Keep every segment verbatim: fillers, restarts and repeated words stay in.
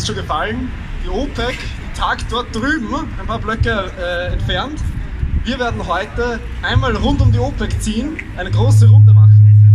schon gefallen. Die OPEC, die tagt dort drüben, ein paar Blöcke äh, entfernt. Wir werden heute einmal rund um die OPEC ziehen, eine große Runde machen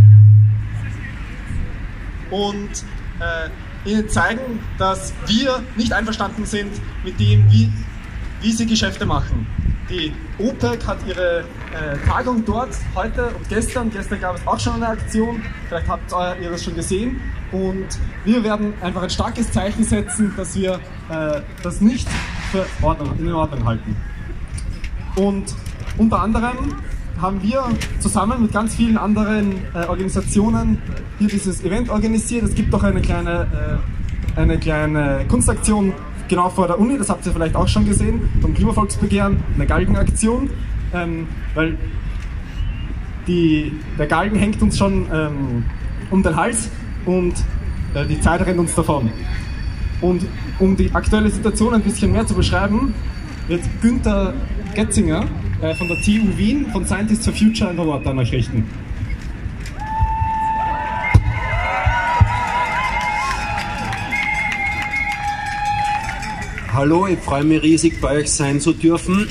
und äh, Ihnen zeigen, dass wir nicht einverstanden sind mit dem, wie, wie sie Geschäfte machen. Die OPEC hat ihre äh, Tagung dort heute und gestern. Gestern gab es auch schon eine Aktion, vielleicht habt ihr das schon gesehen. Und wir werden einfach ein starkes Zeichen setzen, dass wir äh, das nicht für Ordnung, in Ordnung halten. Und unter anderem haben wir zusammen mit ganz vielen anderen äh, Organisationen hier dieses Event organisiert. Es gibt auch eine kleine, äh, eine kleine Kunstaktion genau vor der Uni, das habt ihr vielleicht auch schon gesehen, vom Klimavolksbegehren, eine Galgenaktion, ähm, weil die, der Galgen hängt uns schon ähm, um den Hals und äh, die Zeit rennt uns davon. Und um die aktuelle Situation ein bisschen mehr zu beschreiben, wird Günther Getzinger äh, von der T U Wien, von Scientists for Future, ein Wort an euch richten. Hallo, ich freue mich riesig, bei euch sein zu dürfen.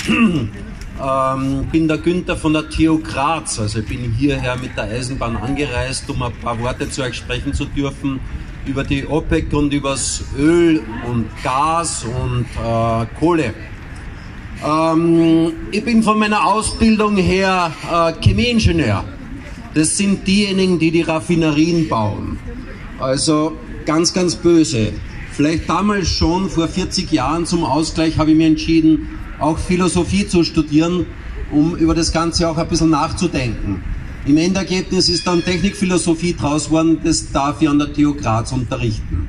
ähm, bin der Günther von der T U Graz, also ich bin hierher mit der Eisenbahn angereist, um ein paar Worte zu euch sprechen zu dürfen über die OPEC und über das Öl und Gas und äh, Kohle. Ähm, ich bin von meiner Ausbildung her äh, Chemieingenieur. Das sind diejenigen, die die Raffinerien bauen. Also ganz, ganz böse. Vielleicht damals schon, vor vierzig Jahren zum Ausgleich, habe ich mir entschieden, auch Philosophie zu studieren, um über das Ganze auch ein bisschen nachzudenken. Im Endergebnis ist dann Technikphilosophie draus geworden, das darf ich an der T U Graz unterrichten.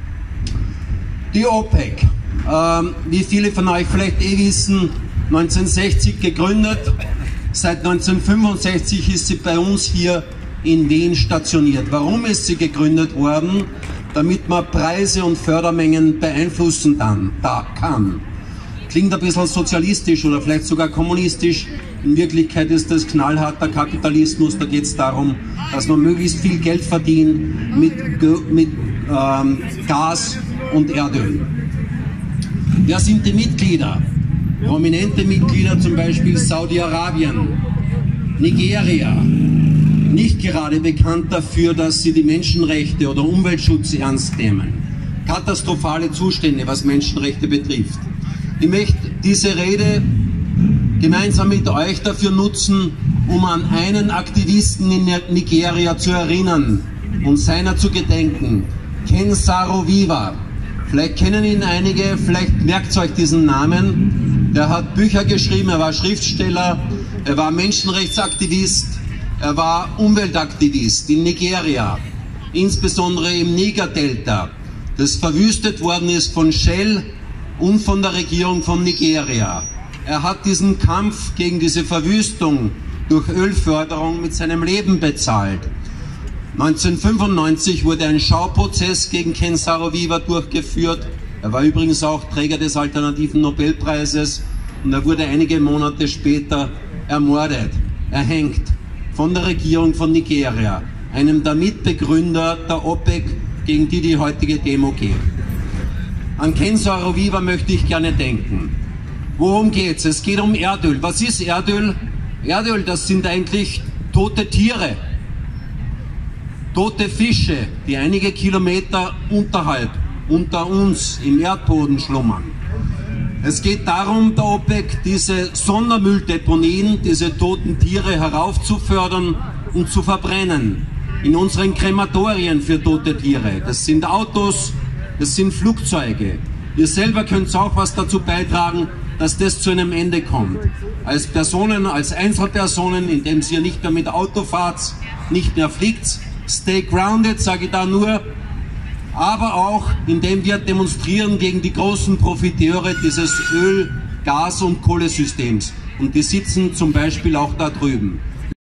Die OPEC, ähm, wie viele von euch vielleicht eh wissen, neunzehnhundertsechzig gegründet, seit neunzehnhundertfünfundsechzig ist sie bei uns hier in Wien stationiert. Warum ist sie gegründet worden? Damit man Preise und Fördermengen beeinflussen dann, da kann. Klingt ein bisschen sozialistisch oder vielleicht sogar kommunistisch. In Wirklichkeit ist das knallharter Kapitalismus. Da geht es darum, dass man möglichst viel Geld verdient mit, mit ähm, Gas und Erdöl. Wer sind die Mitglieder? Prominente Mitglieder, zum Beispiel Saudi-Arabien, Nigeria. Nicht gerade bekannt dafür, dass sie die Menschenrechte oder Umweltschutz ernst nehmen. Katastrophale Zustände, was Menschenrechte betrifft. Ich möchte diese Rede gemeinsam mit euch dafür nutzen, um an einen Aktivisten in Nigeria zu erinnern und seiner zu gedenken. Ken Saro-Wiwa. Vielleicht kennen ihn einige, vielleicht merkt euch diesen Namen. Der hat Bücher geschrieben, er war Schriftsteller, er war Menschenrechtsaktivist. Er war Umweltaktivist in Nigeria, insbesondere im Niger-Delta, das verwüstet worden ist von Shell und von der Regierung von Nigeria. Er hat diesen Kampf gegen diese Verwüstung durch Ölförderung mit seinem Leben bezahlt. neunzehnhundertfünfundneunzig wurde ein Schauprozess gegen Ken Saro-Wiwa durchgeführt. Er war übrigens auch Träger des alternativen Nobelpreises und er wurde einige Monate später ermordet, erhängt. Von der Regierung von Nigeria, einem der Mitbegründer der OPEC, gegen die die heutige Demo geht. An Ken Saro-Wiwa möchte ich gerne denken. Worum geht's? Es geht um Erdöl. Was ist Erdöl? Erdöl, das sind eigentlich tote Tiere, tote Fische, die einige Kilometer unterhalb, unter uns im Erdboden schlummern. Es geht darum, der OPEC diese Sondermülldeponien, diese toten Tiere heraufzufördern und zu verbrennen. In unseren Krematorien für tote Tiere. Das sind Autos, das sind Flugzeuge. Ihr selber könnt auch was dazu beitragen, dass das zu einem Ende kommt. Als Personen, als Einzelpersonen, indem ihr nicht mehr mit Auto fahrt, nicht mehr fliegt. Stay grounded, sage ich da nur. Aber auch, indem wir demonstrieren gegen die großen Profiteure dieses Öl-, Gas- und Kohlesystems. Und die sitzen zum Beispiel auch da drüben.